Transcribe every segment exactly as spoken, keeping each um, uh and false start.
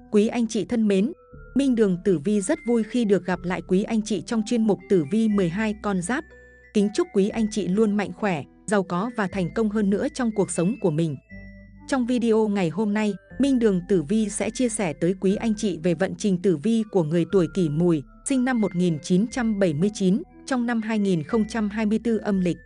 Quý anh chị thân mến, Minh Đường Tử Vi rất vui khi được gặp lại quý anh chị trong chuyên mục Tử Vi mười hai con giáp. Kính chúc quý anh chị luôn mạnh khỏe, giàu có và thành công hơn nữa trong cuộc sống của mình. Trong video ngày hôm nay, Minh Đường Tử Vi sẽ chia sẻ tới quý anh chị về vận trình tử vi của người tuổi Kỷ Mùi, sinh năm một nghìn chín trăm bảy mươi chín, trong năm hai nghìn không trăm hai mươi tư âm lịch.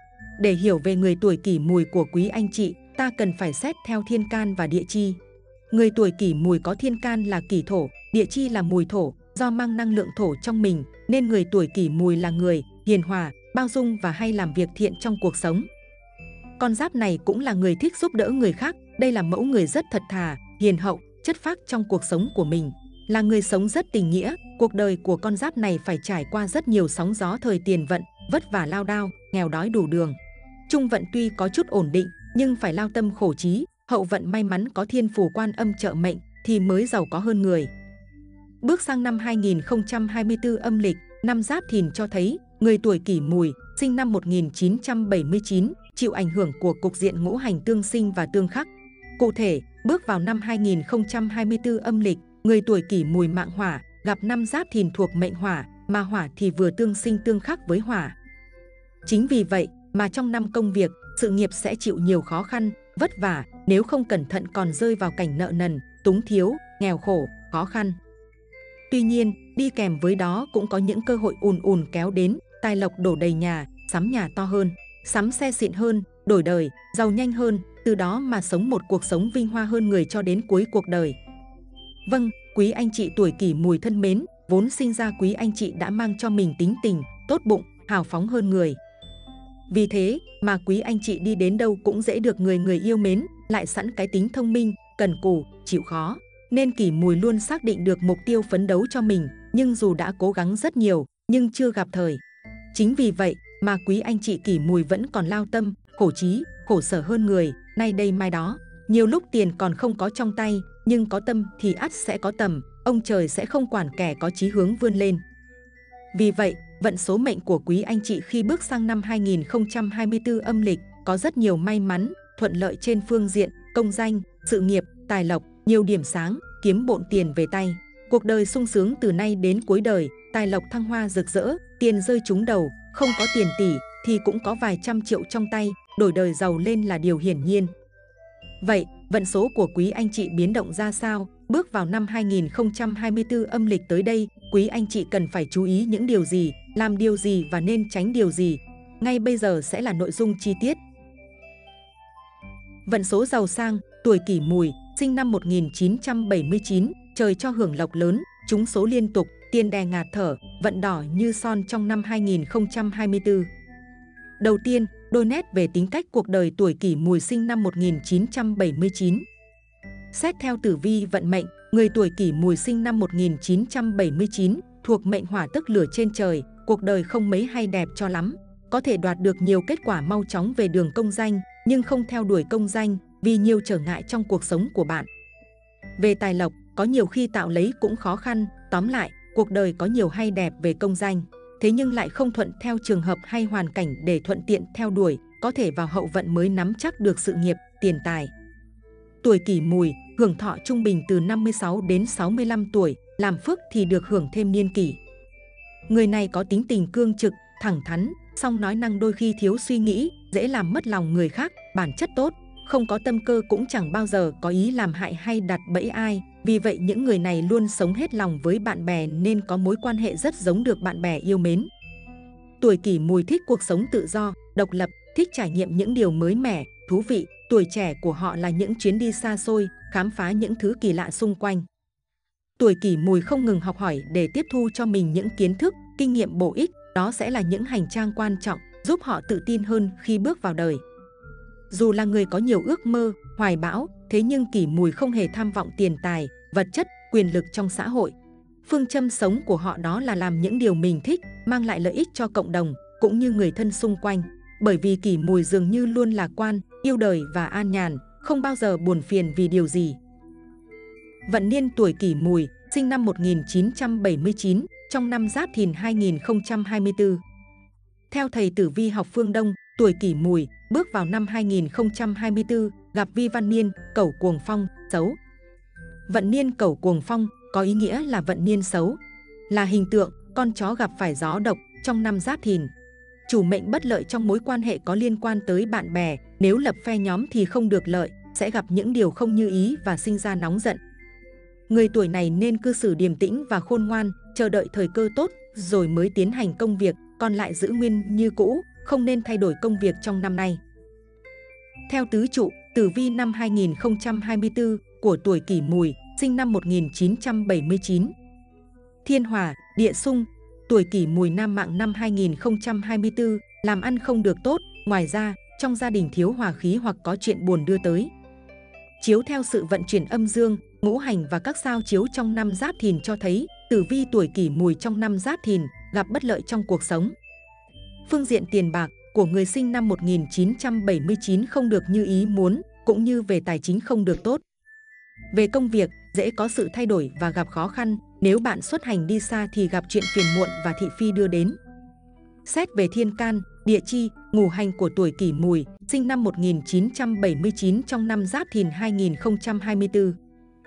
Để hiểu về người tuổi Kỷ Mùi của quý anh chị, ta cần phải xét theo thiên can và địa chi. Người tuổi Kỷ Mùi có thiên can là Kỷ Thổ, địa chi là Mùi Thổ, do mang năng lượng thổ trong mình, nên người tuổi Kỷ Mùi là người hiền hòa, bao dung và hay làm việc thiện trong cuộc sống. Con giáp này cũng là người thích giúp đỡ người khác, đây là mẫu người rất thật thà, hiền hậu, chất phác trong cuộc sống của mình. Là người sống rất tình nghĩa, cuộc đời của con giáp này phải trải qua rất nhiều sóng gió thời tiền vận, vất vả lao đao, nghèo đói đủ đường. Trung vận tuy có chút ổn định, nhưng phải lao tâm khổ trí, hậu vận may mắn có thiên phù quan âm trợ mệnh thì mới giàu có hơn người. Bước sang năm hai nghìn không trăm hai mươi tư âm lịch, năm Giáp Thìn cho thấy người tuổi Kỷ Mùi, sinh năm một nghìn chín trăm bảy mươi chín, chịu ảnh hưởng của cục diện ngũ hành tương sinh và tương khắc. Cụ thể, bước vào năm hai nghìn không trăm hai mươi tư âm lịch, người tuổi Kỷ Mùi mạng hỏa, gặp năm Giáp Thìn thuộc mệnh hỏa, mà hỏa thì vừa tương sinh tương khắc với hỏa. Chính vì vậy mà trong năm công việc, sự nghiệp sẽ chịu nhiều khó khăn, vất vả, nếu không cẩn thận còn rơi vào cảnh nợ nần, túng thiếu, nghèo khổ, khó khăn. Tuy nhiên, đi kèm với đó cũng có những cơ hội ùn ùn kéo đến, tài lộc đổ đầy nhà, sắm nhà to hơn, sắm xe xịn hơn, đổi đời, giàu nhanh hơn, từ đó mà sống một cuộc sống vinh hoa hơn người cho đến cuối cuộc đời. Vâng, quý anh chị tuổi Kỷ Mùi thân mến, vốn sinh ra quý anh chị đã mang cho mình tính tình, tốt bụng, hào phóng hơn người. Vì thế mà quý anh chị đi đến đâu cũng dễ được người người yêu mến, lại sẵn cái tính thông minh, cần cù, chịu khó. Nên Kỷ Mùi luôn xác định được mục tiêu phấn đấu cho mình, nhưng dù đã cố gắng rất nhiều, nhưng chưa gặp thời. Chính vì vậy mà quý anh chị Kỷ Mùi vẫn còn lao tâm, khổ trí, khổ sở hơn người, nay đây mai đó. Nhiều lúc tiền còn không có trong tay, nhưng có tâm thì ắt sẽ có tầm, ông trời sẽ không quản kẻ có chí hướng vươn lên. Vì vậy, vận số mệnh của quý anh chị khi bước sang năm hai nghìn không trăm hai mươi tư âm lịch có rất nhiều may mắn, thuận lợi trên phương diện công danh, sự nghiệp, tài lộc, nhiều điểm sáng, kiếm bộn tiền về tay. Cuộc đời sung sướng từ nay đến cuối đời, tài lộc thăng hoa rực rỡ, tiền rơi trúng đầu, không có tiền tỷ thì cũng có vài trăm triệu trong tay, đổi đời giàu lên là điều hiển nhiên. Vậy, vận số của quý anh chị biến động ra sao? Bước vào năm hai nghìn không trăm hai mươi tư âm lịch tới đây, quý anh chị cần phải chú ý những điều gì, làm điều gì và nên tránh điều gì. Ngay bây giờ sẽ là nội dung chi tiết. Vận số giàu sang, tuổi Kỷ Mùi, sinh năm một nghìn chín trăm bảy mươi chín, trời cho hưởng lộc lớn, trúng số liên tục, tiền đè ngạt thở, vận đỏ như son trong năm hai nghìn không trăm hai mươi tư. Đầu tiên, đôi nét về tính cách cuộc đời tuổi Kỷ Mùi sinh năm một nghìn chín trăm bảy mươi chín. Xét theo tử vi vận mệnh, người tuổi Kỷ Mùi sinh năm một nghìn chín trăm bảy mươi chín, thuộc mệnh hỏa tức lửa trên trời, cuộc đời không mấy hay đẹp cho lắm. Có thể đoạt được nhiều kết quả mau chóng về đường công danh, nhưng không theo đuổi công danh vì nhiều trở ngại trong cuộc sống của bạn. Về tài lộc, có nhiều khi tạo lấy cũng khó khăn, tóm lại, cuộc đời có nhiều hay đẹp về công danh. Thế nhưng lại không thuận theo trường hợp hay hoàn cảnh để thuận tiện theo đuổi, có thể vào hậu vận mới nắm chắc được sự nghiệp, tiền tài. Tuổi Kỷ Mùi, hưởng thọ trung bình từ năm mươi sáu đến sáu mươi lăm tuổi, làm phước thì được hưởng thêm niên kỷ. Người này có tính tình cương trực, thẳng thắn, song nói năng đôi khi thiếu suy nghĩ, dễ làm mất lòng người khác, bản chất tốt, không có tâm cơ cũng chẳng bao giờ có ý làm hại hay đặt bẫy ai. Vì vậy những người này luôn sống hết lòng với bạn bè nên có mối quan hệ rất giống được bạn bè yêu mến. Tuổi Kỷ Mùi thích cuộc sống tự do, độc lập, thích trải nghiệm những điều mới mẻ, thú vị. Tuổi trẻ của họ là những chuyến đi xa xôi, khám phá những thứ kỳ lạ xung quanh. Tuổi Kỷ Mùi không ngừng học hỏi để tiếp thu cho mình những kiến thức, kinh nghiệm bổ ích, đó sẽ là những hành trang quan trọng, giúp họ tự tin hơn khi bước vào đời. Dù là người có nhiều ước mơ, hoài bão, thế nhưng Kỷ Mùi không hề tham vọng tiền tài, vật chất, quyền lực trong xã hội. Phương châm sống của họ đó là làm những điều mình thích, mang lại lợi ích cho cộng đồng, cũng như người thân xung quanh. Bởi vì Kỷ Mùi dường như luôn lạc quan, yêu đời và an nhàn, không bao giờ buồn phiền vì điều gì. Vận niên tuổi Kỷ Mùi, sinh năm một nghìn chín trăm bảy mươi chín, trong năm Giáp Thìn hai nghìn không trăm hai mươi tư. Theo thầy tử vi học phương Đông, tuổi Kỷ Mùi bước vào năm hai nghìn không trăm hai mươi tư gặp vi văn niên, cẩu cuồng phong, xấu. Vận niên Cẩu Cuồng Phong có ý nghĩa là vận niên xấu, là hình tượng con chó gặp phải gió độc trong năm Giáp Thìn. Chủ mệnh bất lợi trong mối quan hệ có liên quan tới bạn bè, nếu lập phe nhóm thì không được lợi, sẽ gặp những điều không như ý và sinh ra nóng giận. Người tuổi này nên cư xử điềm tĩnh và khôn ngoan, chờ đợi thời cơ tốt rồi mới tiến hành công việc, còn lại giữ nguyên như cũ, không nên thay đổi công việc trong năm nay. Theo tứ trụ, tử vi năm hai nghìn không trăm hai mươi tư của tuổi Kỷ Mùi, sinh năm một nghìn chín trăm bảy mươi chín. Thiên hỏa, địa xung, tuổi Kỷ Mùi nam mạng năm hai nghìn không trăm hai mươi tư, làm ăn không được tốt, ngoài ra, trong gia đình thiếu hòa khí hoặc có chuyện buồn đưa tới. Chiếu theo sự vận chuyển âm dương, ngũ hành và các sao chiếu trong năm Giáp Thìn cho thấy, tử vi tuổi Kỷ Mùi trong năm Giáp Thìn gặp bất lợi trong cuộc sống. Phương diện tiền bạc của người sinh năm một nghìn chín trăm bảy mươi chín không được như ý muốn, cũng như về tài chính không được tốt. Về công việc, dễ có sự thay đổi và gặp khó khăn, nếu bạn xuất hành đi xa thì gặp chuyện phiền muộn và thị phi đưa đến. Xét về thiên can, địa chi, ngũ hành của tuổi Kỷ Mùi, sinh năm một nghìn chín trăm bảy mươi chín trong năm Giáp Thìn hai nghìn không trăm hai mươi tư.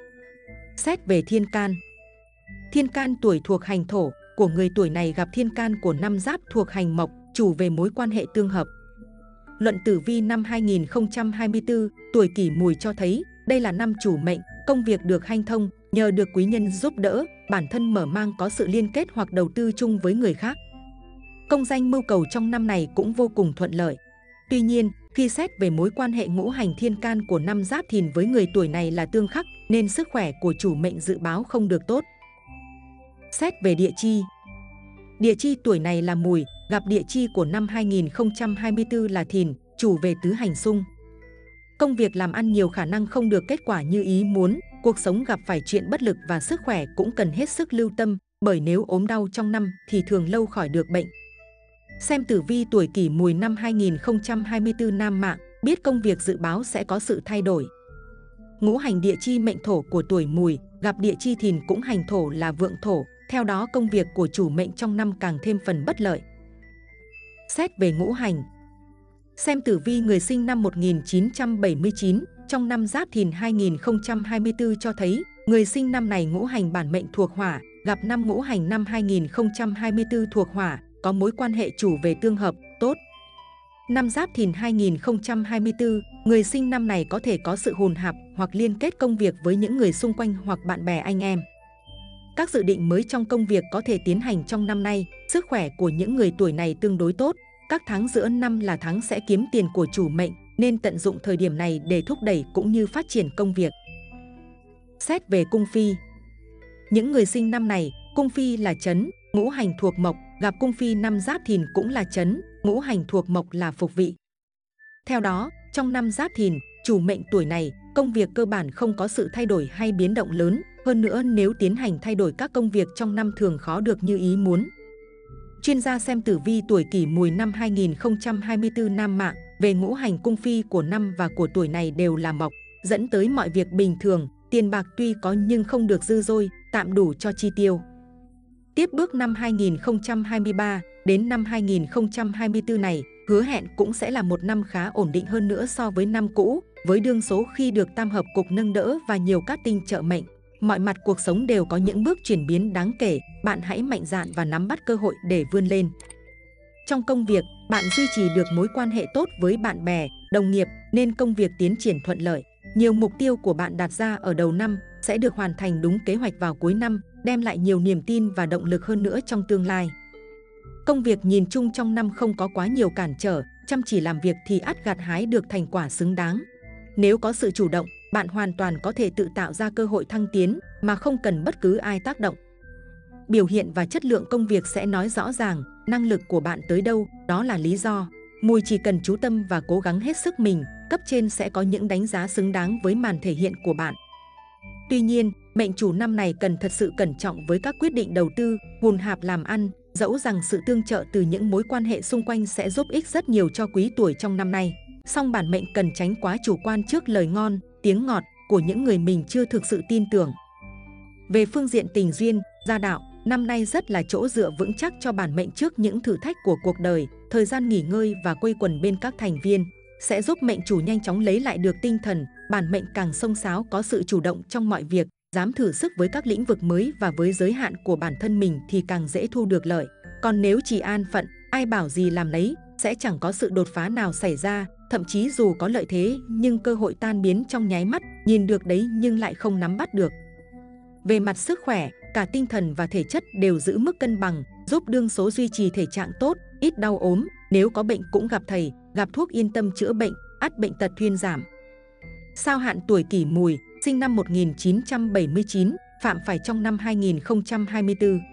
Xét về thiên can. Thiên can tuổi thuộc hành thổ của người tuổi này gặp thiên can của năm Giáp thuộc hành mộc, chủ về mối quan hệ tương hợp. Luận tử vi năm hai nghìn không trăm hai mươi tư, tuổi Kỷ Mùi cho thấy đây là năm chủ mệnh, công việc được hanh thông, nhờ được quý nhân giúp đỡ, bản thân mở mang có sự liên kết hoặc đầu tư chung với người khác. Công danh mưu cầu trong năm này cũng vô cùng thuận lợi. Tuy nhiên, khi xét về mối quan hệ ngũ hành thiên can của năm Giáp Thìn với người tuổi này là tương khắc, nên sức khỏe của chủ mệnh dự báo không được tốt. Xét về địa chi. Địa chi tuổi này là Mùi, gặp địa chi của năm hai nghìn không trăm hai mươi tư là Thìn, chủ về tứ hành xung. Công việc làm ăn nhiều khả năng không được kết quả như ý muốn, cuộc sống gặp phải chuyện bất lực và sức khỏe cũng cần hết sức lưu tâm, bởi nếu ốm đau trong năm thì thường lâu khỏi được bệnh. Xem tử vi tuổi Kỷ Mùi năm hai nghìn không trăm hai mươi tư nam mạng, biết công việc dự báo sẽ có sự thay đổi. Ngũ hành địa chi mệnh thổ của tuổi Mùi, gặp địa chi Thìn cũng hành thổ là vượng thổ, theo đó công việc của chủ mệnh trong năm càng thêm phần bất lợi. Xét về ngũ hành. Xem tử vi người sinh năm một nghìn chín trăm bảy mươi chín trong năm Giáp Thìn hai nghìn không trăm hai mươi tư cho thấy, người sinh năm này ngũ hành bản mệnh thuộc hỏa, gặp năm ngũ hành năm hai nghìn không trăm hai mươi tư thuộc hỏa, có mối quan hệ chủ về tương hợp, tốt. Năm Giáp Thìn hai nghìn không trăm hai mươi tư, người sinh năm này có thể có sự hồn hạp hoặc liên kết công việc với những người xung quanh hoặc bạn bè anh em. Các dự định mới trong công việc có thể tiến hành trong năm nay, sức khỏe của những người tuổi này tương đối tốt. Các tháng giữa năm là tháng sẽ kiếm tiền của chủ mệnh, nên tận dụng thời điểm này để thúc đẩy cũng như phát triển công việc. Xét về cung phi. Những người sinh năm này, cung phi là chấn, ngũ hành thuộc mộc, gặp cung phi năm Giáp Thìn cũng là chấn, ngũ hành thuộc mộc là phục vị. Theo đó, trong năm Giáp Thìn, chủ mệnh tuổi này, công việc cơ bản không có sự thay đổi hay biến động lớn, hơn nữa nếu tiến hành thay đổi các công việc trong năm thường khó được như ý muốn. Chuyên gia xem tử vi tuổi Kỷ Mùi năm hai nghìn không trăm hai mươi tư nam mạng, về ngũ hành cung phi của năm và của tuổi này đều là mộc, dẫn tới mọi việc bình thường, tiền bạc tuy có nhưng không được dư dôi, tạm đủ cho chi tiêu. Tiếp bước năm hai nghìn không trăm hai mươi ba đến năm hai nghìn không trăm hai mươi tư này, hứa hẹn cũng sẽ là một năm khá ổn định hơn nữa so với năm cũ, với đương số khi được tam hợp cục nâng đỡ và nhiều cát tinh trợ mệnh. Mọi mặt cuộc sống đều có những bước chuyển biến đáng kể, bạn hãy mạnh dạn và nắm bắt cơ hội để vươn lên. Trong công việc, bạn duy trì được mối quan hệ tốt với bạn bè, đồng nghiệp nên công việc tiến triển thuận lợi. Nhiều mục tiêu của bạn đặt ra ở đầu năm sẽ được hoàn thành đúng kế hoạch vào cuối năm, đem lại nhiều niềm tin và động lực hơn nữa trong tương lai. Công việc nhìn chung trong năm không có quá nhiều cản trở, chăm chỉ làm việc thì ắt gặt hái được thành quả xứng đáng. Nếu có sự chủ động, bạn hoàn toàn có thể tự tạo ra cơ hội thăng tiến mà không cần bất cứ ai tác động. Biểu hiện và chất lượng công việc sẽ nói rõ ràng năng lực của bạn tới đâu, đó là lý do. Mùi chỉ cần chú tâm và cố gắng hết sức mình, cấp trên sẽ có những đánh giá xứng đáng với màn thể hiện của bạn. Tuy nhiên, mệnh chủ năm này cần thật sự cẩn trọng với các quyết định đầu tư, hùn hạp làm ăn, dẫu rằng sự tương trợ từ những mối quan hệ xung quanh sẽ giúp ích rất nhiều cho quý tuổi trong năm nay. Song bản mệnh cần tránh quá chủ quan trước lời ngon, tiếng ngọt của những người mình chưa thực sự tin tưởng. Về phương diện tình duyên, gia đạo, năm nay rất là chỗ dựa vững chắc cho bản mệnh trước những thử thách của cuộc đời. Thời gian nghỉ ngơi và quây quần bên các thành viên sẽ giúp mệnh chủ nhanh chóng lấy lại được tinh thần, bản mệnh càng xông xáo có sự chủ động trong mọi việc, dám thử sức với các lĩnh vực mới và với giới hạn của bản thân mình thì càng dễ thu được lợi. Còn nếu chỉ an phận, ai bảo gì làm nấy, sẽ chẳng có sự đột phá nào xảy ra, thậm chí dù có lợi thế nhưng cơ hội tan biến trong nháy mắt, nhìn được đấy nhưng lại không nắm bắt được. Về mặt sức khỏe, cả tinh thần và thể chất đều giữ mức cân bằng, giúp đương số duy trì thể trạng tốt, ít đau ốm, nếu có bệnh cũng gặp thầy, gặp thuốc yên tâm chữa bệnh, ắt bệnh tật thuyên giảm. Sao hạn tuổi Kỷ Mùi, sinh năm một nghìn chín trăm bảy mươi chín, phạm phải trong năm hai nghìn không trăm hai mươi tư.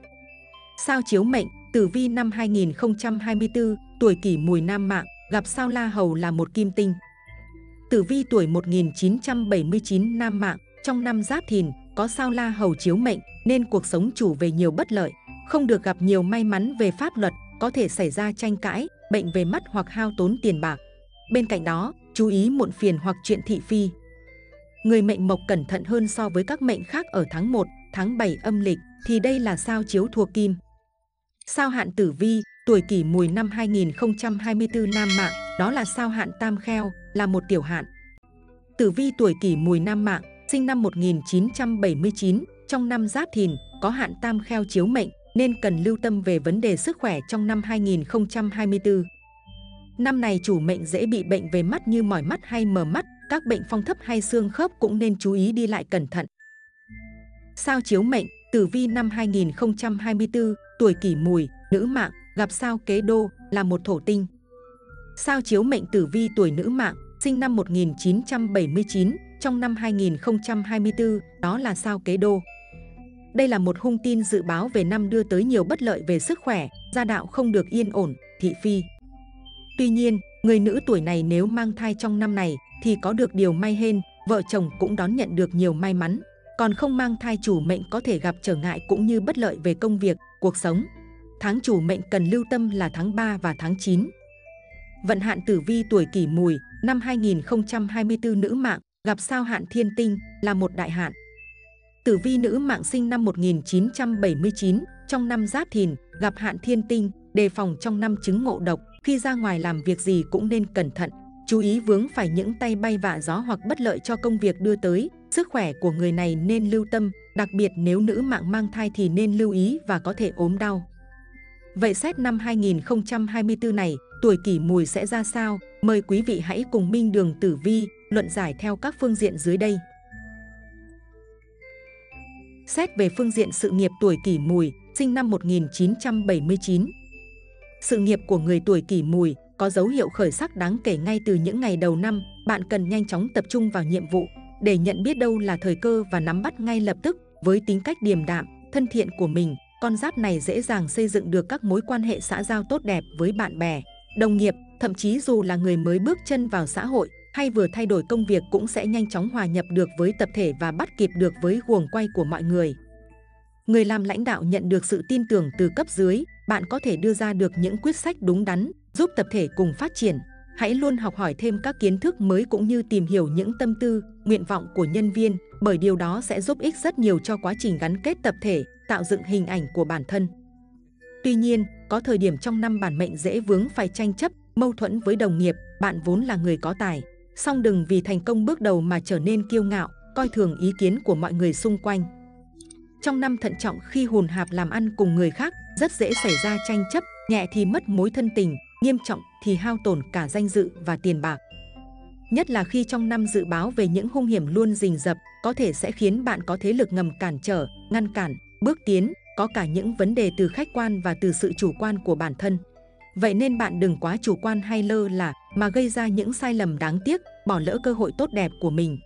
Sao chiếu mệnh, tử vi năm hai nghìn không trăm hai mươi tư, tuổi Kỷ Mùi nam mạng, gặp sao La Hầu là một kim tinh. Tử vi tuổi một nghìn chín trăm bảy mươi chín nam mạng, trong năm Giáp Thìn, có sao La Hầu chiếu mệnh nên cuộc sống chủ về nhiều bất lợi, không được gặp nhiều may mắn về pháp luật, có thể xảy ra tranh cãi, bệnh về mắt hoặc hao tốn tiền bạc. Bên cạnh đó, chú ý muộn phiền hoặc chuyện thị phi. Người mệnh Mộc cẩn thận hơn so với các mệnh khác ở tháng một, tháng bảy âm lịch, thì đây là sao chiếu thuộc kim. Sao hạn tử vi, tuổi Kỷ Mùi năm hai nghìn không trăm hai mươi tư nam mạng, đó là sao hạn Tam Kheo, là một tiểu hạn. Tử vi tuổi Kỷ Mùi nam mạng, sinh năm một nghìn chín trăm bảy mươi chín, trong năm Giáp Thìn, có hạn Tam Kheo chiếu mệnh, nên cần lưu tâm về vấn đề sức khỏe trong năm hai nghìn không trăm hai mươi tư. Năm này chủ mệnh dễ bị bệnh về mắt như mỏi mắt hay mờ mắt, các bệnh phong thấp hay xương khớp cũng nên chú ý đi lại cẩn thận. Sao chiếu mệnh, tử vi năm hai nghìn không trăm hai mươi tư, tuổi Kỷ Mùi, nữ mạng, gặp sao Kế Đô, là một thổ tinh. Sao chiếu mệnh tử vi tuổi nữ mạng, sinh năm một nghìn chín trăm bảy mươi chín, trong năm hai nghìn không trăm hai mươi tư, đó là sao Kế Đô. Đây là một hung tin dự báo về năm đưa tới nhiều bất lợi về sức khỏe, gia đạo không được yên ổn, thị phi. Tuy nhiên, người nữ tuổi này nếu mang thai trong năm này thì có được điều may hên, vợ chồng cũng đón nhận được nhiều may mắn. Còn không mang thai chủ mệnh có thể gặp trở ngại cũng như bất lợi về công việc, cuộc sống. Tháng chủ mệnh cần lưu tâm là tháng ba và tháng chín. Vận hạn tử vi tuổi Kỷ Mùi, năm hai nghìn không trăm hai mươi tư nữ mạng, gặp sao hạn Thiên Tinh, là một đại hạn. Tử vi nữ mạng sinh năm một nghìn chín trăm bảy mươi chín, trong năm Giáp Thìn, gặp hạn Thiên Tinh, đề phòng trong năm chứng ngộ độc, khi ra ngoài làm việc gì cũng nên cẩn thận, chú ý vướng phải những tay bay vạ gió hoặc bất lợi cho công việc đưa tới. Sức khỏe của người này nên lưu tâm, đặc biệt nếu nữ mạng mang thai thì nên lưu ý và có thể ốm đau. Vậy xét năm hai nghìn không trăm hai mươi tư này, tuổi Kỷ Mùi sẽ ra sao? Mời quý vị hãy cùng Minh Đường Tử Vi luận giải theo các phương diện dưới đây. Xét về phương diện sự nghiệp tuổi Kỷ Mùi, sinh năm một nghìn chín trăm bảy mươi chín. Sự nghiệp của người tuổi Kỷ Mùi có dấu hiệu khởi sắc đáng kể ngay từ những ngày đầu năm. Bạn cần nhanh chóng tập trung vào nhiệm vụ để nhận biết đâu là thời cơ và nắm bắt ngay lập tức. Với tính cách điềm đạm, thân thiện của mình, con giáp này dễ dàng xây dựng được các mối quan hệ xã giao tốt đẹp với bạn bè, đồng nghiệp, thậm chí dù là người mới bước chân vào xã hội hay vừa thay đổi công việc cũng sẽ nhanh chóng hòa nhập được với tập thể và bắt kịp được với guồng quay của mọi người. Người làm lãnh đạo nhận được sự tin tưởng từ cấp dưới, bạn có thể đưa ra được những quyết sách đúng đắn, giúp tập thể cùng phát triển. Hãy luôn học hỏi thêm các kiến thức mới cũng như tìm hiểu những tâm tư, nguyện vọng của nhân viên, bởi điều đó sẽ giúp ích rất nhiều cho quá trình gắn kết tập thể, tạo dựng hình ảnh của bản thân. Tuy nhiên, có thời điểm trong năm bản mệnh dễ vướng phải tranh chấp, mâu thuẫn với đồng nghiệp. Bạn vốn là người có tài, song đừng vì thành công bước đầu mà trở nên kiêu ngạo, coi thường ý kiến của mọi người xung quanh. Trong năm thận trọng khi hùn hạp làm ăn cùng người khác, rất dễ xảy ra tranh chấp, nhẹ thì mất mối thân tình, nghiêm trọng thì hao tổn cả danh dự và tiền bạc. Nhất là khi trong năm dự báo về những hung hiểm luôn rình rập, có thể sẽ khiến bạn có thế lực ngầm cản trở, ngăn cản, bước tiến, có cả những vấn đề từ khách quan và từ sự chủ quan của bản thân. Vậy nên bạn đừng quá chủ quan hay lơ là mà gây ra những sai lầm đáng tiếc, bỏ lỡ cơ hội tốt đẹp của mình.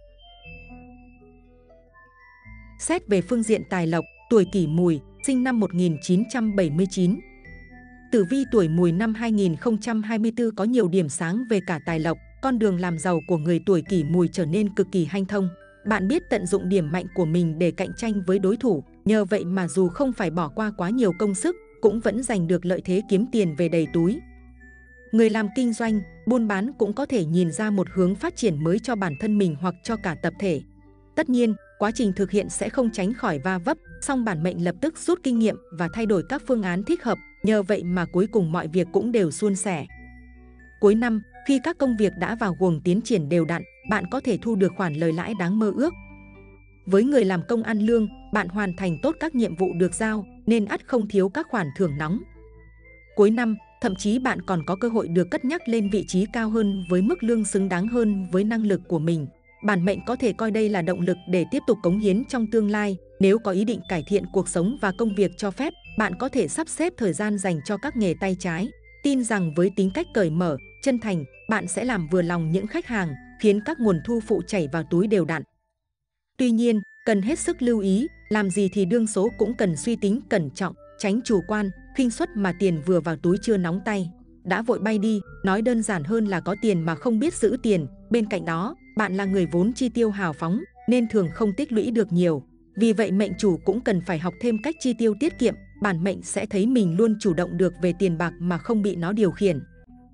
Xét về phương diện tài lộc, tuổi Kỷ Mùi, sinh năm một nghìn chín trăm bảy mươi chín. Tử vi tuổi Mùi năm hai nghìn không trăm hai mươi tư có nhiều điểm sáng về cả tài lộc, con đường làm giàu của người tuổi Kỷ Mùi trở nên cực kỳ hanh thông. Bạn biết tận dụng điểm mạnh của mình để cạnh tranh với đối thủ, nhờ vậy mà dù không phải bỏ qua quá nhiều công sức, cũng vẫn giành được lợi thế kiếm tiền về đầy túi. Người làm kinh doanh, buôn bán cũng có thể nhìn ra một hướng phát triển mới cho bản thân mình hoặc cho cả tập thể. Tất nhiên, quá trình thực hiện sẽ không tránh khỏi va vấp, song bản mệnh lập tức rút kinh nghiệm và thay đổi các phương án thích hợp, nhờ vậy mà cuối cùng mọi việc cũng đều suôn sẻ. Cuối năm, khi các công việc đã vào guồng tiến triển đều đặn, bạn có thể thu được khoản lời lãi đáng mơ ước. Với người làm công ăn lương, bạn hoàn thành tốt các nhiệm vụ được giao nên ắt không thiếu các khoản thưởng nóng. Cuối năm, thậm chí bạn còn có cơ hội được cất nhắc lên vị trí cao hơn với mức lương xứng đáng hơn với năng lực của mình. Bản mệnh có thể coi đây là động lực để tiếp tục cống hiến trong tương lai. Nếu có ý định cải thiện cuộc sống và công việc cho phép, bạn có thể sắp xếp thời gian dành cho các nghề tay trái. Tin rằng với tính cách cởi mở, chân thành, bạn sẽ làm vừa lòng những khách hàng, khiến các nguồn thu phụ chảy vào túi đều đặn. Tuy nhiên, cần hết sức lưu ý, làm gì thì đương số cũng cần suy tính cẩn trọng, tránh chủ quan, khinh suất mà tiền vừa vào túi chưa nóng tay đã vội bay đi, nói đơn giản hơn là có tiền mà không biết giữ tiền. Bên cạnh đó, bạn là người vốn chi tiêu hào phóng nên thường không tích lũy được nhiều. Vì vậy mệnh chủ cũng cần phải học thêm cách chi tiêu tiết kiệm, bản mệnh sẽ thấy mình luôn chủ động được về tiền bạc mà không bị nó điều khiển.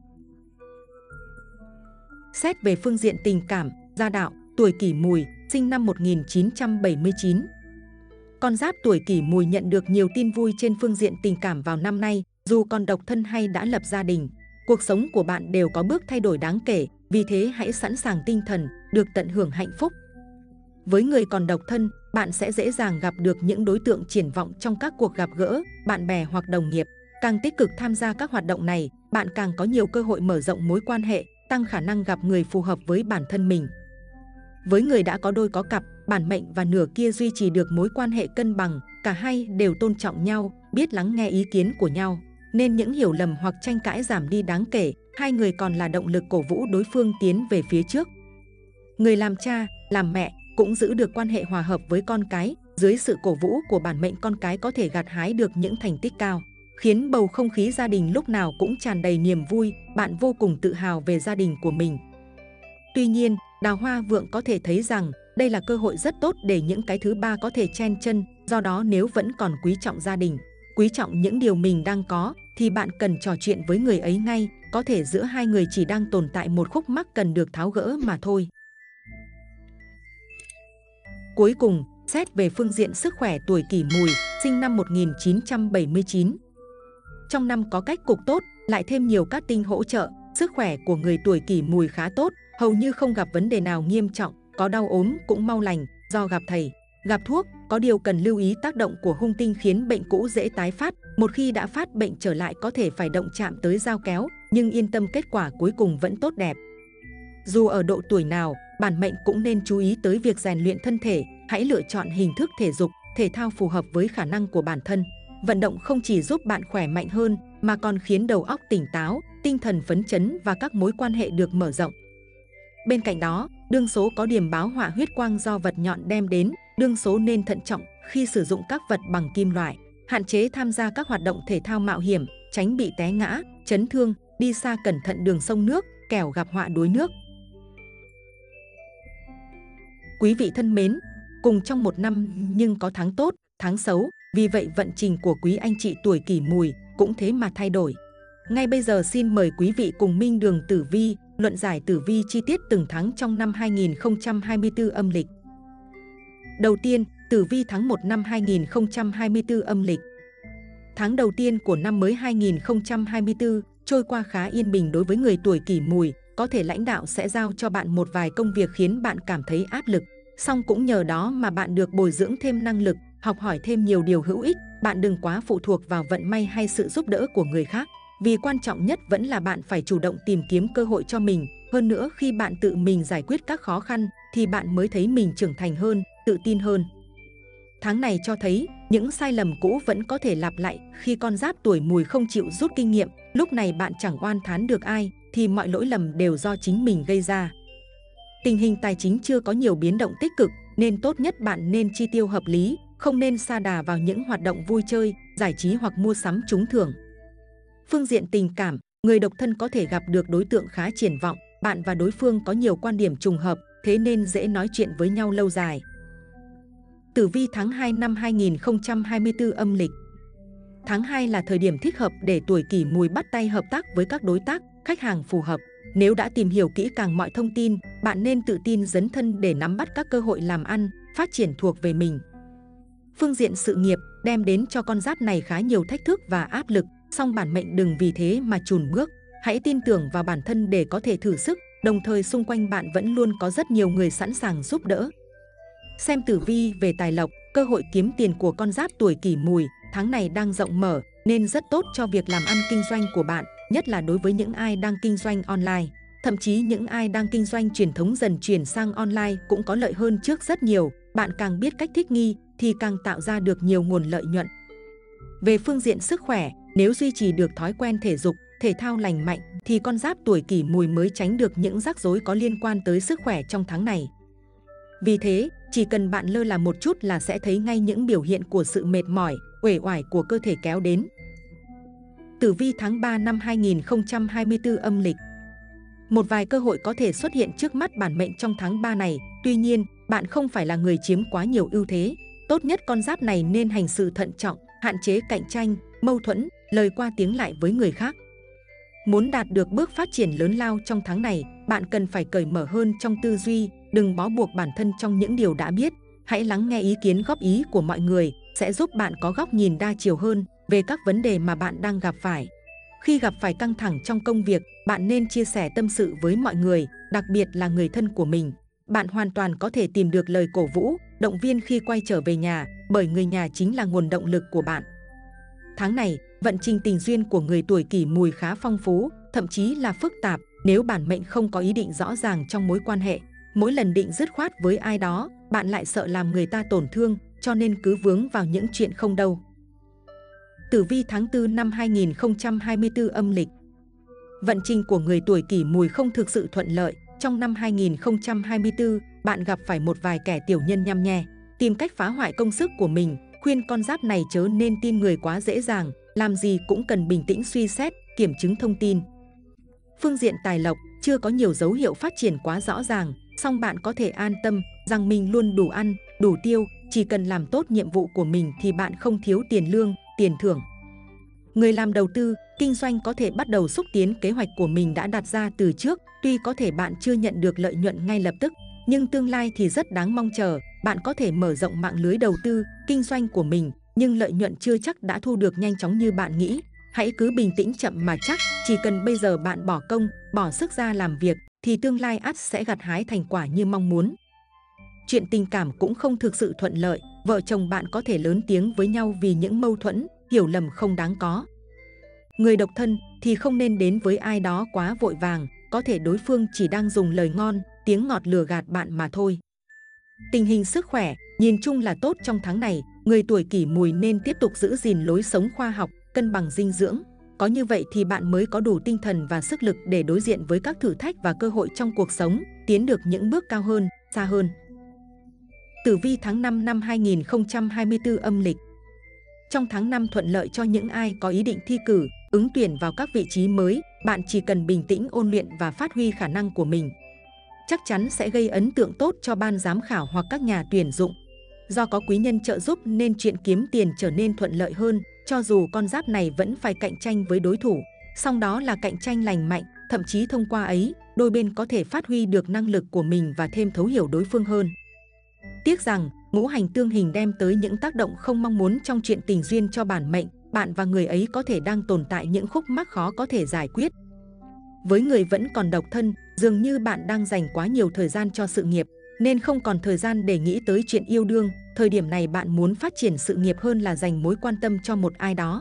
Xét về phương diện tình cảm, gia đạo, tuổi Kỷ Mùi, sinh năm một nghìn chín trăm bảy mươi chín. Con giáp tuổi Kỷ Mùi nhận được nhiều tin vui trên phương diện tình cảm vào năm nay, dù còn độc thân hay đã lập gia đình. Cuộc sống của bạn đều có bước thay đổi đáng kể, vì thế hãy sẵn sàng tinh thần, được tận hưởng hạnh phúc. Với người còn độc thân, bạn sẽ dễ dàng gặp được những đối tượng triển vọng trong các cuộc gặp gỡ, bạn bè hoặc đồng nghiệp. Càng tích cực tham gia các hoạt động này, bạn càng có nhiều cơ hội mở rộng mối quan hệ, tăng khả năng gặp người phù hợp với bản thân mình. Với người đã có đôi có cặp, bản mệnh và nửa kia duy trì được mối quan hệ cân bằng, cả hai đều tôn trọng nhau, biết lắng nghe ý kiến của nhau, nên những hiểu lầm hoặc tranh cãi giảm đi đáng kể, hai người còn là động lực cổ vũ đối phương tiến về phía trước. Người làm cha, làm mẹ cũng giữ được quan hệ hòa hợp với con cái, dưới sự cổ vũ của bản mệnh con cái có thể gặt hái được những thành tích cao, khiến bầu không khí gia đình lúc nào cũng tràn đầy niềm vui, bạn vô cùng tự hào về gia đình của mình. Tuy nhiên, đào hoa vượng có thể thấy rằng đây là cơ hội rất tốt để những cái thứ ba có thể chen chân, do đó nếu vẫn còn quý trọng gia đình, quý trọng những điều mình đang có, thì bạn cần trò chuyện với người ấy ngay, có thể giữa hai người chỉ đang tồn tại một khúc mắc cần được tháo gỡ mà thôi. Cuối cùng, xét về phương diện sức khỏe tuổi Kỷ Mùi, sinh năm một nghìn chín trăm bảy mươi chín. Trong năm có cách cục tốt, lại thêm nhiều cát tinh hỗ trợ, sức khỏe của người tuổi Kỷ Mùi khá tốt, hầu như không gặp vấn đề nào nghiêm trọng, có đau ốm cũng mau lành, do gặp thầy, gặp thuốc. Có điều cần lưu ý tác động của hung tinh khiến bệnh cũ dễ tái phát, một khi đã phát bệnh trở lại có thể phải động chạm tới dao kéo, nhưng yên tâm kết quả cuối cùng vẫn tốt đẹp. Dù ở độ tuổi nào, bản mệnh cũng nên chú ý tới việc rèn luyện thân thể, hãy lựa chọn hình thức thể dục, thể thao phù hợp với khả năng của bản thân. Vận động không chỉ giúp bạn khỏe mạnh hơn, mà còn khiến đầu óc tỉnh táo, tinh thần phấn chấn và các mối quan hệ được mở rộng. Bên cạnh đó, đương số có điểm báo họa huyết quang do vật nhọn đem đến, đương số nên thận trọng khi sử dụng các vật bằng kim loại, hạn chế tham gia các hoạt động thể thao mạo hiểm, tránh bị té ngã, chấn thương, đi xa cẩn thận đường sông nước, kẻo gặp họa đuối nước. Quý vị thân mến, cùng trong một năm nhưng có tháng tốt, tháng xấu, vì vậy vận trình của quý anh chị tuổi Kỷ Mùi cũng thế mà thay đổi. Ngay bây giờ xin mời quý vị cùng Minh Đường Tử Vi luận giải tử vi chi tiết từng tháng trong năm hai nghìn không trăm hai mươi tư âm lịch. Đầu tiên, tử vi tháng một năm hai nghìn không trăm hai mươi tư âm lịch. Tháng đầu tiên của năm mới hai nghìn không trăm hai mươi tư trôi qua khá yên bình đối với người tuổi Kỷ Mùi, có thể lãnh đạo sẽ giao cho bạn một vài công việc khiến bạn cảm thấy áp lực. Song cũng nhờ đó mà bạn được bồi dưỡng thêm năng lực, học hỏi thêm nhiều điều hữu ích. Bạn đừng quá phụ thuộc vào vận may hay sự giúp đỡ của người khác, vì quan trọng nhất vẫn là bạn phải chủ động tìm kiếm cơ hội cho mình. Hơn nữa, khi bạn tự mình giải quyết các khó khăn thì bạn mới thấy mình trưởng thành hơn, tự tin hơn. Tháng này cho thấy những sai lầm cũ vẫn có thể lặp lại khi con giáp tuổi Mùi không chịu rút kinh nghiệm. Lúc này bạn chẳng oan thán được ai, thì mọi lỗi lầm đều do chính mình gây ra. Tình hình tài chính chưa có nhiều biến động tích cực, nên tốt nhất bạn nên chi tiêu hợp lý, không nên sa đà vào những hoạt động vui chơi, giải trí hoặc mua sắm trúng thưởng. Phương diện tình cảm, người độc thân có thể gặp được đối tượng khá triển vọng, bạn và đối phương có nhiều quan điểm trùng hợp, thế nên dễ nói chuyện với nhau lâu dài. Tử vi tháng hai năm hai nghìn không trăm hai mươi tư âm lịch. Tháng hai là thời điểm thích hợp để tuổi Kỷ Mùi bắt tay hợp tác với các đối tác, khách hàng phù hợp. Nếu đã tìm hiểu kỹ càng mọi thông tin, bạn nên tự tin dấn thân để nắm bắt các cơ hội làm ăn, phát triển thuộc về mình. Phương diện sự nghiệp đem đến cho con giáp này khá nhiều thách thức và áp lực, song bản mệnh đừng vì thế mà chùn bước. Hãy tin tưởng vào bản thân để có thể thử sức, đồng thời xung quanh bạn vẫn luôn có rất nhiều người sẵn sàng giúp đỡ. Xem tử vi về tài lộc, cơ hội kiếm tiền của con giáp tuổi Kỷ Mùi tháng này đang rộng mở nên rất tốt cho việc làm ăn kinh doanh của bạn, nhất là đối với những ai đang kinh doanh online. Thậm chí những ai đang kinh doanh truyền thống dần chuyển sang online cũng có lợi hơn trước rất nhiều. Bạn càng biết cách thích nghi thì càng tạo ra được nhiều nguồn lợi nhuận. Về phương diện sức khỏe, nếu duy trì được thói quen thể dục, thể thao lành mạnh thì con giáp tuổi Kỷ Mùi mới tránh được những rắc rối có liên quan tới sức khỏe trong tháng này. Vì thế, chỉ cần bạn lơ là một chút là sẽ thấy ngay những biểu hiện của sự mệt mỏi, uể oải của cơ thể kéo đến. Tử vi tháng ba năm hai nghìn không trăm hai mươi tư âm lịch. Một vài cơ hội có thể xuất hiện trước mắt bản mệnh trong tháng ba này, tuy nhiên, bạn không phải là người chiếm quá nhiều ưu thế. Tốt nhất con giáp này nên hành sự thận trọng, hạn chế cạnh tranh, mâu thuẫn, lời qua tiếng lại với người khác. Muốn đạt được bước phát triển lớn lao trong tháng này, bạn cần phải cởi mở hơn trong tư duy, đừng bó buộc bản thân trong những điều đã biết. Hãy lắng nghe ý kiến góp ý của mọi người, sẽ giúp bạn có góc nhìn đa chiều hơn về các vấn đề mà bạn đang gặp phải. Khi gặp phải căng thẳng trong công việc, bạn nên chia sẻ tâm sự với mọi người, đặc biệt là người thân của mình. Bạn hoàn toàn có thể tìm được lời cổ vũ, động viên khi quay trở về nhà, bởi người nhà chính là nguồn động lực của bạn. Tháng này, vận trình tình duyên của người tuổi Kỷ Mùi khá phong phú, thậm chí là phức tạp nếu bản mệnh không có ý định rõ ràng trong mối quan hệ. Mỗi lần định dứt khoát với ai đó, bạn lại sợ làm người ta tổn thương, cho nên cứ vướng vào những chuyện không đâu. Tử vi tháng tư năm hai nghìn không trăm hai mươi tư âm lịch. Vận trình của người tuổi Kỷ Mùi không thực sự thuận lợi. Trong năm hai nghìn không trăm hai mươi tư, bạn gặp phải một vài kẻ tiểu nhân nhăm nhe, tìm cách phá hoại công sức của mình. Khuyên con giáp này chớ nên tin người quá dễ dàng, làm gì cũng cần bình tĩnh suy xét, kiểm chứng thông tin. Phương diện tài lộc, chưa có nhiều dấu hiệu phát triển quá rõ ràng, song bạn có thể an tâm rằng mình luôn đủ ăn, đủ tiêu, chỉ cần làm tốt nhiệm vụ của mình thì bạn không thiếu tiền lương, tiền thưởng. Người làm đầu tư, kinh doanh có thể bắt đầu xúc tiến kế hoạch của mình đã đặt ra từ trước, tuy có thể bạn chưa nhận được lợi nhuận ngay lập tức, nhưng tương lai thì rất đáng mong chờ. Bạn có thể mở rộng mạng lưới đầu tư, kinh doanh của mình, nhưng lợi nhuận chưa chắc đã thu được nhanh chóng như bạn nghĩ. Hãy cứ bình tĩnh chậm mà chắc, chỉ cần bây giờ bạn bỏ công, bỏ sức ra làm việc, thì tương lai ắt sẽ gặt hái thành quả như mong muốn. Chuyện tình cảm cũng không thực sự thuận lợi, vợ chồng bạn có thể lớn tiếng với nhau vì những mâu thuẫn, hiểu lầm không đáng có. Người độc thân thì không nên đến với ai đó quá vội vàng, có thể đối phương chỉ đang dùng lời ngon, tiếng ngọt lừa gạt bạn mà thôi. Tình hình sức khỏe, nhìn chung là tốt trong tháng này, người tuổi Kỷ Mùi nên tiếp tục giữ gìn lối sống khoa học, cân bằng dinh dưỡng. Có như vậy thì bạn mới có đủ tinh thần và sức lực để đối diện với các thử thách và cơ hội trong cuộc sống, tiến được những bước cao hơn, xa hơn. Tử vi tháng năm năm hai nghìn không trăm hai mươi tư âm lịch. Trong tháng năm thuận lợi cho những ai có ý định thi cử, ứng tuyển vào các vị trí mới, bạn chỉ cần bình tĩnh ôn luyện và phát huy khả năng của mình. Chắc chắn sẽ gây ấn tượng tốt cho ban giám khảo hoặc các nhà tuyển dụng. Do có quý nhân trợ giúp nên chuyện kiếm tiền trở nên thuận lợi hơn, cho dù con giáp này vẫn phải cạnh tranh với đối thủ. Song đó là cạnh tranh lành mạnh, thậm chí thông qua ấy, đôi bên có thể phát huy được năng lực của mình và thêm thấu hiểu đối phương hơn. Tiếc rằng, ngũ hành tương hình đem tới những tác động không mong muốn trong chuyện tình duyên cho bản mệnh, bạn và người ấy có thể đang tồn tại những khúc mắc khó có thể giải quyết. Với người vẫn còn độc thân, dường như bạn đang dành quá nhiều thời gian cho sự nghiệp, nên không còn thời gian để nghĩ tới chuyện yêu đương. Thời điểm này bạn muốn phát triển sự nghiệp hơn là dành mối quan tâm cho một ai đó.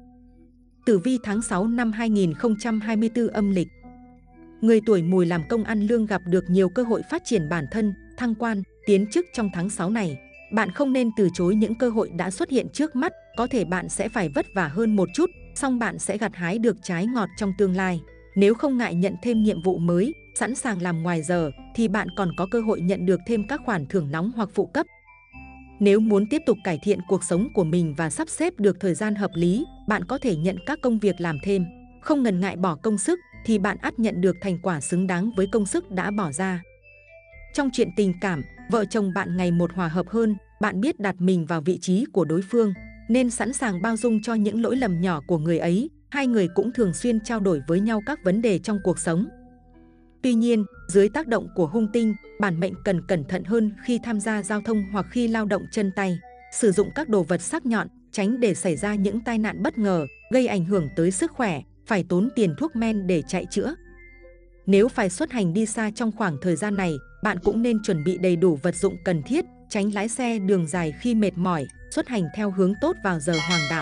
Tử vi tháng sáu năm hai nghìn không trăm hai mươi tư âm lịch. Người tuổi Mùi làm công ăn lương gặp được nhiều cơ hội phát triển bản thân, thăng quan, tiến chức trong tháng sáu này. Bạn không nên từ chối những cơ hội đã xuất hiện trước mắt, có thể bạn sẽ phải vất vả hơn một chút, song bạn sẽ gặt hái được trái ngọt trong tương lai. Nếu không ngại nhận thêm nhiệm vụ mới, sẵn sàng làm ngoài giờ, thì bạn còn có cơ hội nhận được thêm các khoản thưởng nóng hoặc phụ cấp. Nếu muốn tiếp tục cải thiện cuộc sống của mình và sắp xếp được thời gian hợp lý, bạn có thể nhận các công việc làm thêm. Không ngần ngại bỏ công sức, thì bạn ắt nhận được thành quả xứng đáng với công sức đã bỏ ra. Trong chuyện tình cảm, vợ chồng bạn ngày một hòa hợp hơn, bạn biết đặt mình vào vị trí của đối phương, nên sẵn sàng bao dung cho những lỗi lầm nhỏ của người ấy. Hai người cũng thường xuyên trao đổi với nhau các vấn đề trong cuộc sống. Tuy nhiên, dưới tác động của hung tinh, bản mệnh cần cẩn thận hơn khi tham gia giao thông hoặc khi lao động chân tay. Sử dụng các đồ vật sắc nhọn, tránh để xảy ra những tai nạn bất ngờ, gây ảnh hưởng tới sức khỏe, phải tốn tiền thuốc men để chạy chữa. Nếu phải xuất hành đi xa trong khoảng thời gian này, bạn cũng nên chuẩn bị đầy đủ vật dụng cần thiết, tránh lái xe đường dài khi mệt mỏi, xuất hành theo hướng tốt vào giờ hoàng đạo.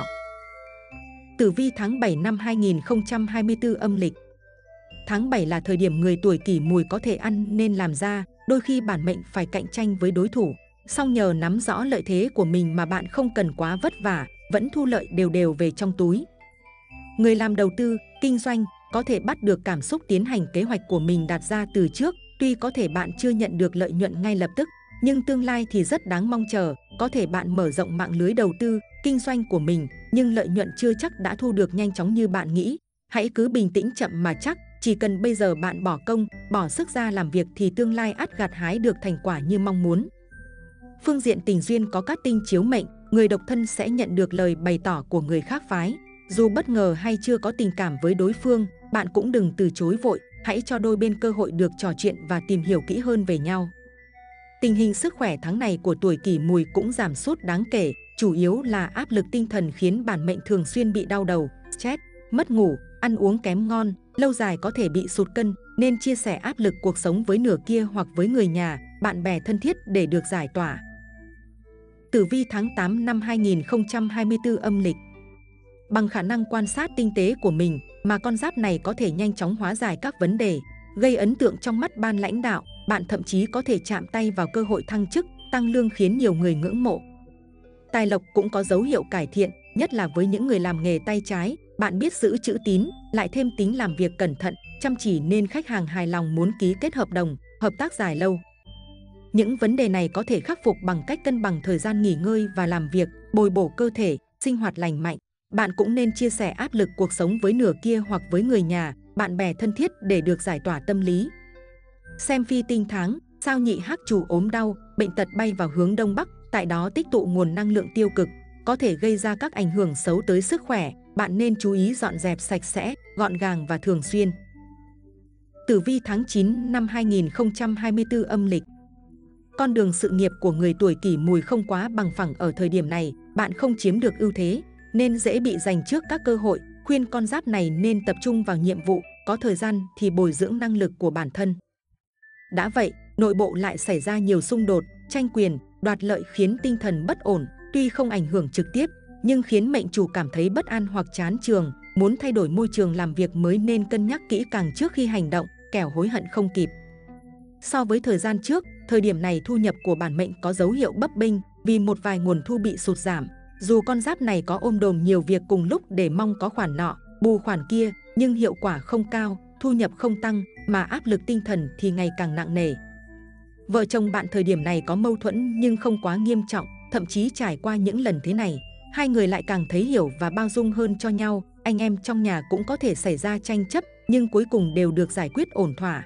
Tử vi tháng bảy năm hai nghìn không trăm hai mươi tư âm lịch. Tháng bảy là thời điểm người tuổi Kỷ Mùi có thể ăn nên làm ra, đôi khi bản mệnh phải cạnh tranh với đối thủ. Song nhờ nắm rõ lợi thế của mình mà bạn không cần quá vất vả, vẫn thu lợi đều đều về trong túi. Người làm đầu tư, kinh doanh có thể bắt được cảm xúc tiến hành kế hoạch của mình đặt ra từ trước. Tuy có thể bạn chưa nhận được lợi nhuận ngay lập tức, nhưng tương lai thì rất đáng mong chờ. Có thể bạn mở rộng mạng lưới đầu tư, kinh doanh của mình, nhưng lợi nhuận chưa chắc đã thu được nhanh chóng như bạn nghĩ. Hãy cứ bình tĩnh chậm mà chắc, chỉ cần bây giờ bạn bỏ công, bỏ sức ra làm việc thì tương lai ắt gặt hái được thành quả như mong muốn. Phương diện tình duyên có cát tinh chiếu mệnh, người độc thân sẽ nhận được lời bày tỏ của người khác phái. Dù bất ngờ hay chưa có tình cảm với đối phương, bạn cũng đừng từ chối vội, hãy cho đôi bên cơ hội được trò chuyện và tìm hiểu kỹ hơn về nhau. Tình hình sức khỏe tháng này của tuổi Kỷ Mùi cũng giảm sút đáng kể, chủ yếu là áp lực tinh thần khiến bản mệnh thường xuyên bị đau đầu, stress, mất ngủ, ăn uống kém ngon, lâu dài có thể bị sụt cân, nên chia sẻ áp lực cuộc sống với nửa kia hoặc với người nhà, bạn bè thân thiết để được giải tỏa. Tử vi tháng tám năm hai nghìn không trăm hai mươi tư âm lịch. Bằng khả năng quan sát tinh tế của mình mà con giáp này có thể nhanh chóng hóa giải các vấn đề, gây ấn tượng trong mắt ban lãnh đạo, bạn thậm chí có thể chạm tay vào cơ hội thăng chức, tăng lương khiến nhiều người ngưỡng mộ. Tài lộc cũng có dấu hiệu cải thiện, nhất là với những người làm nghề tay trái, bạn biết giữ chữ tín, lại thêm tính làm việc cẩn thận, chăm chỉ nên khách hàng hài lòng muốn ký kết hợp đồng, hợp tác dài lâu. Những vấn đề này có thể khắc phục bằng cách cân bằng thời gian nghỉ ngơi và làm việc, bồi bổ cơ thể, sinh hoạt lành mạnh. Bạn cũng nên chia sẻ áp lực cuộc sống với nửa kia hoặc với người nhà, bạn bè thân thiết để được giải tỏa tâm lý. Xem phi tinh tháng, sao nhị hắc chủ ốm đau, bệnh tật bay vào hướng đông bắc, tại đó tích tụ nguồn năng lượng tiêu cực, có thể gây ra các ảnh hưởng xấu tới sức khỏe. Bạn nên chú ý dọn dẹp sạch sẽ, gọn gàng và thường xuyên. Tử vi tháng chín năm hai nghìn không trăm hai mươi tư âm lịch. Con đường sự nghiệp của người tuổi Kỷ Mùi không quá bằng phẳng ở thời điểm này, bạn không chiếm được ưu thế, nên dễ bị giành trước các cơ hội. Khuyên con giáp này nên tập trung vào nhiệm vụ, có thời gian thì bồi dưỡng năng lực của bản thân. Đã vậy, nội bộ lại xảy ra nhiều xung đột, tranh quyền, đoạt lợi khiến tinh thần bất ổn, tuy không ảnh hưởng trực tiếp, nhưng khiến mệnh chủ cảm thấy bất an hoặc chán trường, muốn thay đổi môi trường làm việc mới nên cân nhắc kỹ càng trước khi hành động, kẻo hối hận không kịp. So với thời gian trước, thời điểm này thu nhập của bản mệnh có dấu hiệu bấp bênh vì một vài nguồn thu bị sụt giảm. Dù con giáp này có ôm đồm nhiều việc cùng lúc để mong có khoản nọ, bù khoản kia, nhưng hiệu quả không cao, thu nhập không tăng, mà áp lực tinh thần thì ngày càng nặng nề. Vợ chồng bạn thời điểm này có mâu thuẫn nhưng không quá nghiêm trọng, thậm chí trải qua những lần thế này, hai người lại càng thấy hiểu và bao dung hơn cho nhau. Anh em trong nhà cũng có thể xảy ra tranh chấp, nhưng cuối cùng đều được giải quyết ổn thỏa.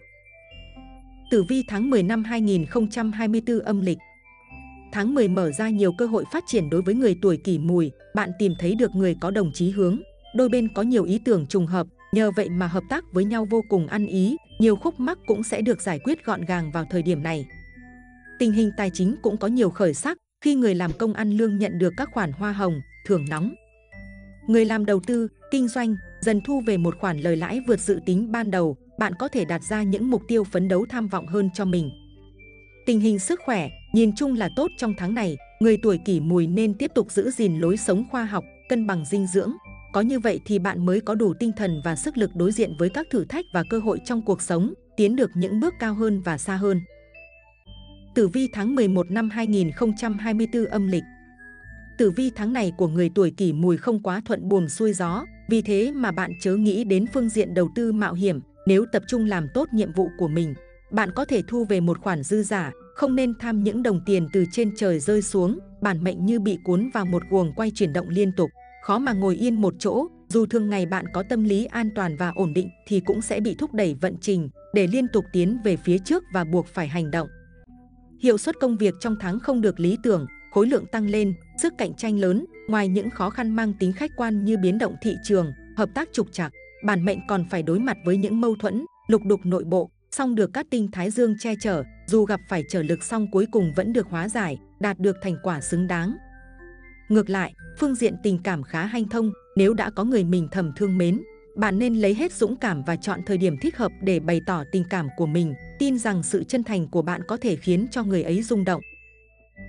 Tử vi tháng mười năm hai nghìn không trăm hai mươi tư âm lịch. Tháng mười mở ra nhiều cơ hội phát triển đối với người tuổi Kỷ Mùi, bạn tìm thấy được người có đồng chí hướng, đôi bên có nhiều ý tưởng trùng hợp, nhờ vậy mà hợp tác với nhau vô cùng ăn ý, nhiều khúc mắc cũng sẽ được giải quyết gọn gàng vào thời điểm này. Tình hình tài chính cũng có nhiều khởi sắc, khi người làm công ăn lương nhận được các khoản hoa hồng, thưởng nóng. Người làm đầu tư, kinh doanh, dần thu về một khoản lời lãi vượt dự tính ban đầu, bạn có thể đặt ra những mục tiêu phấn đấu tham vọng hơn cho mình. Tình hình sức khỏe, nhìn chung là tốt trong tháng này, người tuổi Kỷ Mùi nên tiếp tục giữ gìn lối sống khoa học, cân bằng dinh dưỡng. Có như vậy thì bạn mới có đủ tinh thần và sức lực đối diện với các thử thách và cơ hội trong cuộc sống, tiến được những bước cao hơn và xa hơn. Tử vi tháng mười một năm hai nghìn không trăm hai mươi tư âm lịch. Tử vi tháng này của người tuổi Kỷ Mùi không quá thuận buồm xuôi gió, vì thế mà bạn chớ nghĩ đến phương diện đầu tư mạo hiểm. Nếu tập trung làm tốt nhiệm vụ của mình, bạn có thể thu về một khoản dư giả, không nên tham những đồng tiền từ trên trời rơi xuống. Bản mệnh như bị cuốn vào một guồng quay chuyển động liên tục, khó mà ngồi yên một chỗ. Dù thường ngày bạn có tâm lý an toàn và ổn định thì cũng sẽ bị thúc đẩy vận trình để liên tục tiến về phía trước và buộc phải hành động. Hiệu suất công việc trong tháng không được lý tưởng, khối lượng tăng lên, sức cạnh tranh lớn. Ngoài những khó khăn mang tính khách quan như biến động thị trường, hợp tác trục trặc, bản mệnh còn phải đối mặt với những mâu thuẫn, lục đục nội bộ, song được các tinh thái dương che chở, dù gặp phải trở lực song cuối cùng vẫn được hóa giải, đạt được thành quả xứng đáng. Ngược lại, phương diện tình cảm khá hanh thông, nếu đã có người mình thầm thương mến, bạn nên lấy hết dũng cảm và chọn thời điểm thích hợp để bày tỏ tình cảm của mình, tin rằng sự chân thành của bạn có thể khiến cho người ấy rung động.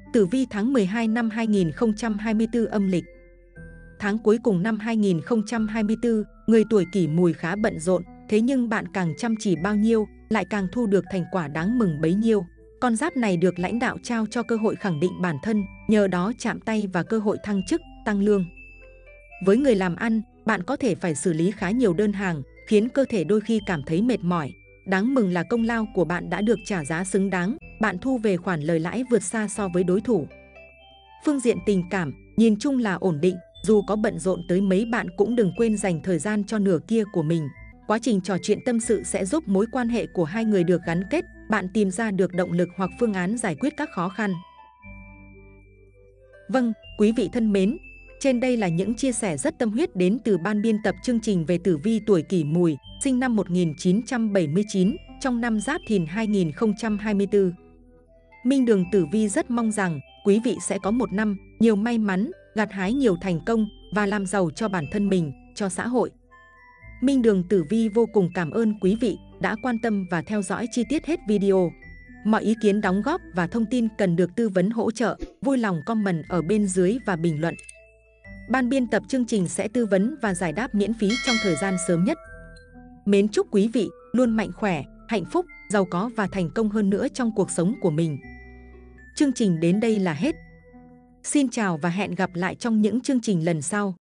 Tử vi tháng mười hai năm hai nghìn không trăm hai mươi tư âm lịch. Tháng cuối cùng năm hai nghìn không trăm hai mươi tư, người tuổi Kỷ Mùi khá bận rộn, thế nhưng bạn càng chăm chỉ bao nhiêu, lại càng thu được thành quả đáng mừng bấy nhiêu. Con giáp này được lãnh đạo trao cho cơ hội khẳng định bản thân, nhờ đó chạm tay vào cơ hội thăng chức, tăng lương. Với người làm ăn, bạn có thể phải xử lý khá nhiều đơn hàng, khiến cơ thể đôi khi cảm thấy mệt mỏi. Đáng mừng là công lao của bạn đã được trả giá xứng đáng, bạn thu về khoản lời lãi vượt xa so với đối thủ. Phương diện tình cảm, nhìn chung là ổn định, dù có bận rộn tới mấy bạn cũng đừng quên dành thời gian cho nửa kia của mình. Quá trình trò chuyện tâm sự sẽ giúp mối quan hệ của hai người được gắn kết, bạn tìm ra được động lực hoặc phương án giải quyết các khó khăn. Vâng, quý vị thân mến, trên đây là những chia sẻ rất tâm huyết đến từ ban biên tập chương trình về tử vi tuổi Kỷ Mùi, sinh năm một nghìn chín trăm bảy mươi chín, trong năm Giáp Thìn hai nghìn không trăm hai mươi tư. Minh Đường Tử Vi rất mong rằng quý vị sẽ có một năm nhiều may mắn, gặt hái nhiều thành công và làm giàu cho bản thân mình, cho xã hội. Minh Đường Tử Vi vô cùng cảm ơn quý vị đã quan tâm và theo dõi chi tiết hết video. Mọi ý kiến đóng góp và thông tin cần được tư vấn hỗ trợ, vui lòng comment ở bên dưới và bình luận. Ban biên tập chương trình sẽ tư vấn và giải đáp miễn phí trong thời gian sớm nhất. Mến chúc quý vị luôn mạnh khỏe, hạnh phúc, giàu có và thành công hơn nữa trong cuộc sống của mình. Chương trình đến đây là hết. Xin chào và hẹn gặp lại trong những chương trình lần sau.